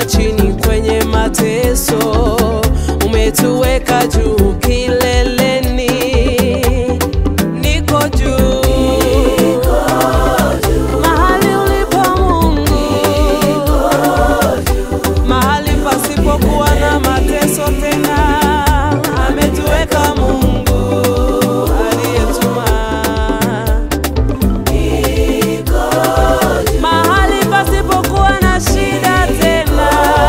tulikuwa chini kwenye mateso, umetuweka juu kileleni. Niko juu, mahali ulipo Mungu, mahali pasipokuwa na mateso tena, ametuweka Mungu aliyetuma. Mahali pasipokuwa na shida tena,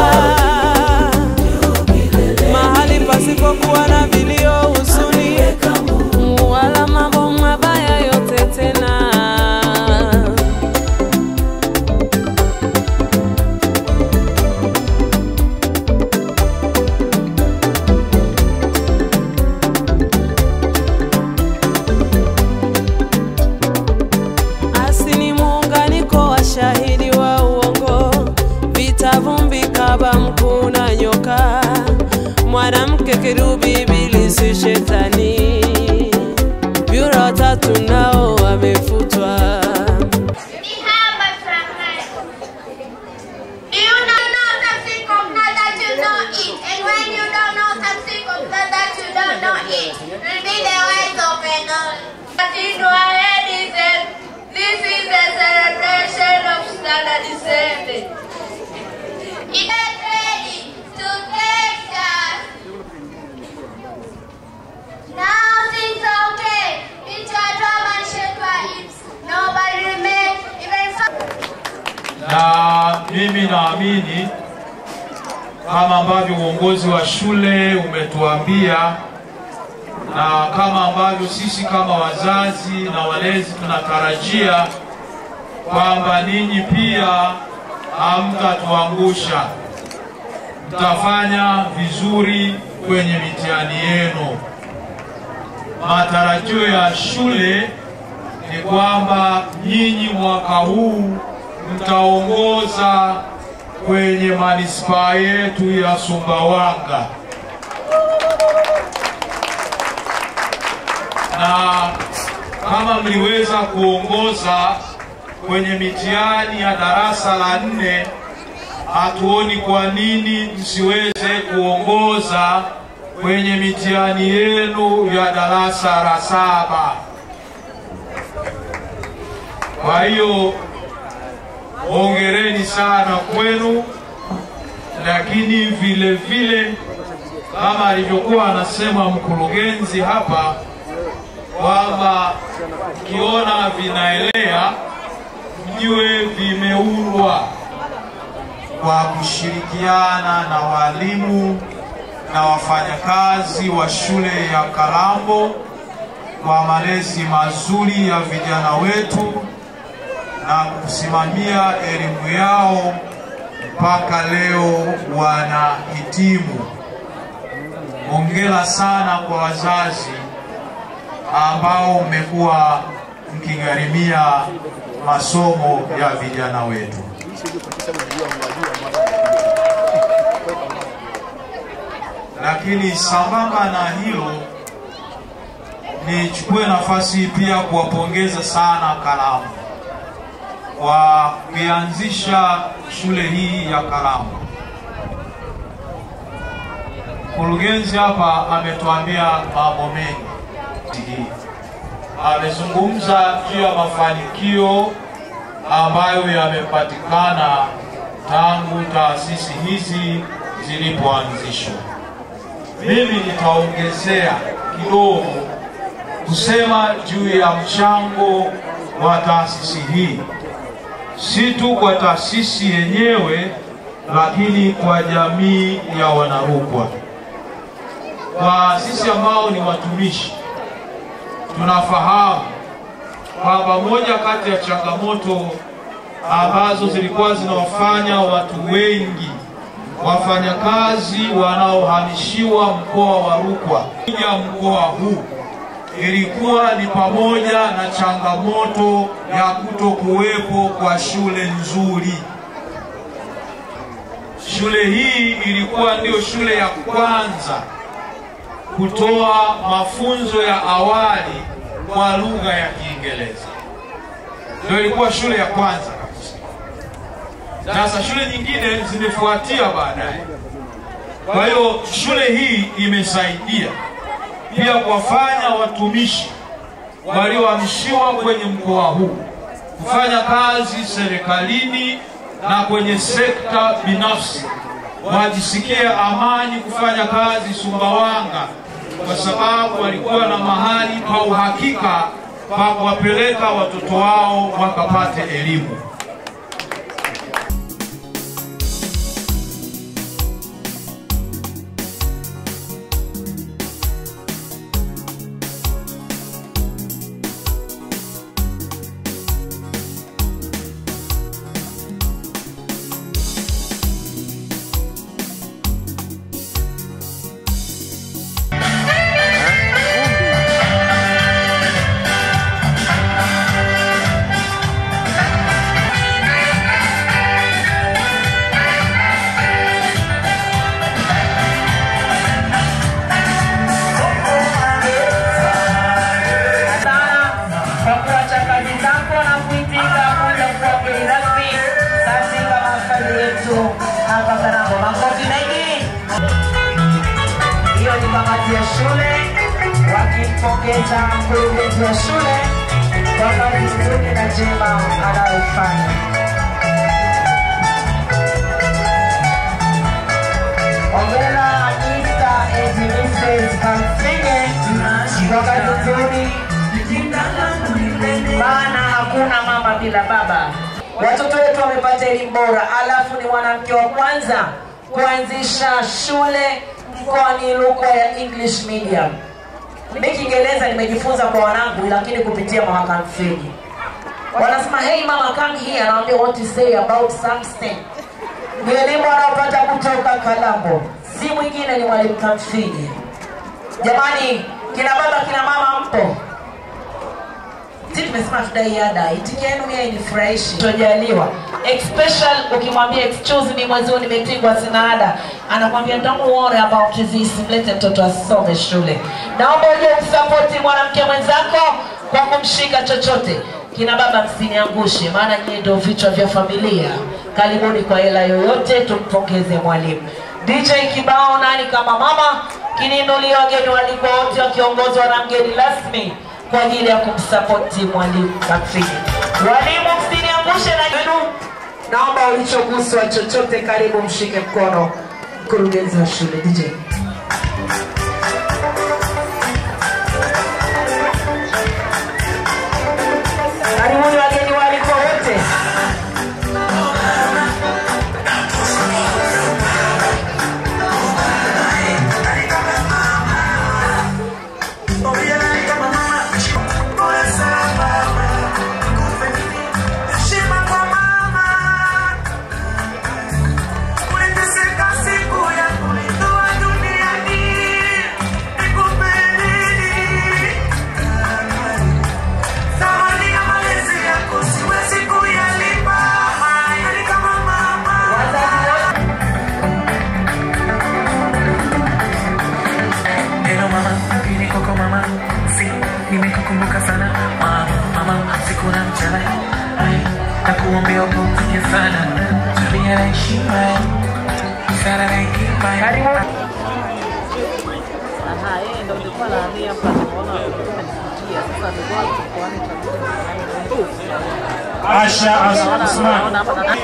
mahali pasipokuwa na vilio, huzuni wala mambo mabaya yote tena. Asini muunganiko wa shahidi wa uongo, vita vumbi kaba mkuu na nyoka, mwanamke kerubi ibilisi shetani, vyura watatu nao wamefutwa. This is a celebration of standardization. It is ready to take us. Now things are okay. It's your drum and shake my hips. Nobody remains even. Na mimi naamini kama ambavyo uongozi wa shule umetuambia, na kama ambavyo sisi kama wazazi na walezi tunatarajia kwamba ninyi pia hamtatuangusha, mtafanya vizuri kwenye mitihani yenu. Matarajio ya shule ni kwamba nyinyi mwaka huu mtaongoza kwenye manispaa yetu ya Sumbawanga. Na kama mliweza kuongoza kwenye mitihani ya darasa la 4, hatuoni kwa nini msiweze kuongoza kwenye mitihani yenu ya darasa la 7. Kwa hiyo hongereni sana kwenu, lakini vile vile kama alivyokuwa anasema mkurugenzi hapa kwamba kiona vinaelea mjue vimeundwa kwa kushirikiana na walimu na wafanyakazi wa shule ya Kalambo kwa malezi mazuri ya vijana wetu na kusimamia elimu yao mpaka leo wanahitimu. Hongera sana kwa wazazi ambao mmekuwa mkigharimia masomo ya vijana wetu. Lakini sambamba na hilo, nichukue nafasi pia kuwapongeza sana Kalambo kwa kuanzisha shule hii ya Kalambo. Mkurugenzi hapa ametuambia mambo mengi. Amezungumza juu ya mafanikio ambayo yamepatikana tangu taasisi hizi zilipoanzishwa. Mimi nitaongezea kidogo kusema juu ya mchango wa taasisi hii, si tu kwa taasisi yenyewe, lakini kwa jamii ya Wanarukwa. Kwa sisi ambao ni watumishi, tunafahamu kwamba moja kati ya changamoto ambazo zilikuwa zinawafanya watu wengi wafanyakazi wanaohamishiwa mkoa wa Rukwa kuja mkoa huu ilikuwa ni pamoja na changamoto ya kutokuwepo kwa shule nzuri. Shule hii ilikuwa ndio shule ya kwanza kutoa mafunzo ya awali kwa lugha ya Kiingereza. Ndio ilikuwa shule ya kwanza kabisa. Sasa shule nyingine zimefuatia baadaye. Kwa hiyo shule hii imesaidia pia kuwafanya watumishi waliohamishiwa kwenye mkoa huu kufanya kazi serikalini na kwenye sekta binafsi wajisikie amani kufanya kazi Sumbawanga, kwa sababu walikuwa na mahali pa uhakika pa kuwapeleka watoto wao wakapate elimu. Hiyo ni kamati ya shule wakimpongeza mkurugenzi wa shule kwa kazi nzuri na njema anayofanya. Hongera Mr. and Mrs. Kamsinge kwa kazi nzuri, maana hakuna mama bila baba. Watoto wetu wamepata elimu bora, alafu ni mwanamke wa kwanza kuanzisha shule mkoani Rukwa ya English medium. Mimi Kiingereza nimejifunza kwa wanangu, lakini kupitia Mama Kamfinyi. Wanasema hey mama come here, anawaambia what to say about something. Ni elimu anayopata kutoka Kalambo, si mwingine ni mwalimu Kamfinyi. Jamani, kina baba kina mama mpo? Sisi tumesema tudai ada, itiki yenu mimi inifurahishi. Tujaliwa. Especially ukimwambia excuse me mwezi huu nimetingwa sina ada, anakuambia don't worry about this, mlete mtoto asome shule. Naomba uje kusupport mwanamke mwenzako kwa kumshika chochote. Kina baba msiniangushe, maana nyinyi ndio vichwa vya familia. Karibuni kwa hela yoyote, tumpongeze mwalimu. DJ kibao nani kama mama, kininulia wageni walikuwa wote wakiongozwa na mgeni rasmi kwa ajili ya kumsapoti mwalimu Kamfinyi. Walimu msiniangushe na yenu. Naomba ulichoguswa chochote, karibu mshike mkono mkurugenzi wa shule. DJ. Karibuni wageni walikuwa wote. Nimekukumbuka sana mama, siku na mchana nakuombea upumzike sana, tabia na heshima sana na hekima. Ndio nilikuwa naambia hapa tunaona tumefikia sasa ndio kwa Asha Asman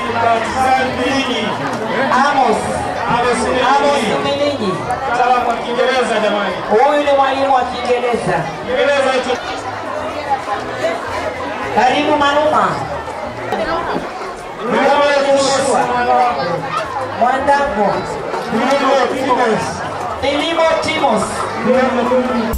Amos Milinyi. Sawa kwa Kiingereza jamani. Huyu ni mwalimu wa Kiingereza. Karibu Manuma. Mwandango. Milimo Timos.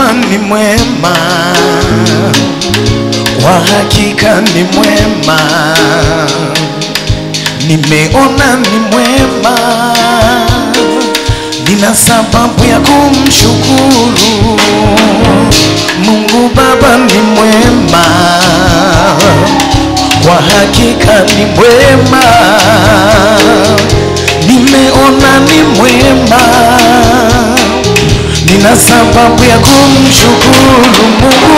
Baba ni mwema, kwa hakika ni mwema, nimeona ni mwema, nina sababu ya kumshukuru. Mungu Baba ni mwema, kwa hakika ni mwema, nimeona ni mwema, nina sababu ya kumshukuru Mungu